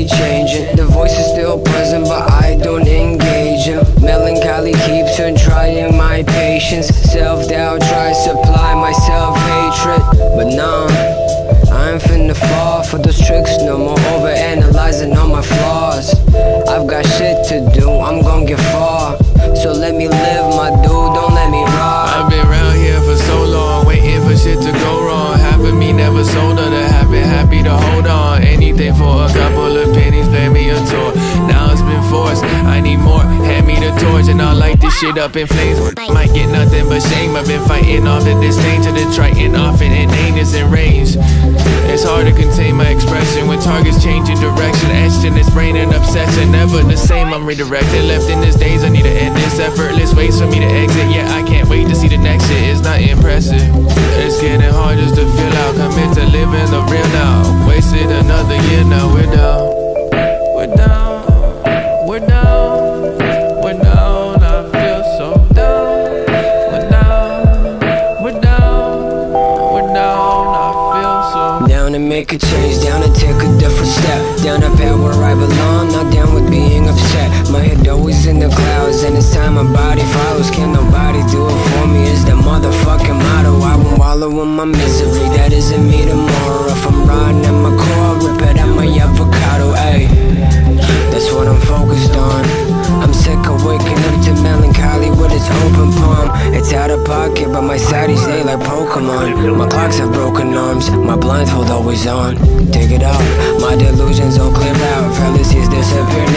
be changing. The voice is still present, but I don't engage him. Melancholy keeps on trying my patience. Self-doubt tries to supply my self-hatred. But nah, I ain't finna fall for those tricks no more. Overanalyzing all my flaws. I've got shit to do, I'm gon' get far. So let me live, my dude, don't let me rob. I've been around here for so long, waiting for shit to go wrong. Half of me never sold her to have been happy to hold on. Anything for a couple of pennies, play me a tour. Now it's been forced, I need more, hand me the torch. And I'll light this shit up in flames. Might get nothing but shame, I've been fighting off the disdain to the Triton, often in aim is in range. It's hard to contain my expression when targets changing direction, etched in this brain and obsession. Never the same, I'm redirected, left in this daze. I need to end this, effortless ways for me to exit. Yeah, I can't wait to see the next shit, it's not impressive. It's getting hard just to feel out, commit to living the real now. Wasted another year, now we're down. We're down, we're down, we're down. I feel so down. We're down, we're down, we're down. I feel so down to make a change, down to take a different step. Down up at where I belong, not down with being upset. My head always in the clouds, and it's time my body follows. Can nobody do it for me is the motherfucking motto. I won't wallow in my misery, that isn't me tomorrow. If I'm riding at my core, rip it at my avocado, ayy. That's what I'm focused on. I'm sick of waking up to melancholy with its open palm. It's out of pocket, but my saddies, they like Pokemon. My clocks have broken arms, my blindfold always on. Take it off, my delusions all clear out. Fallacies disappear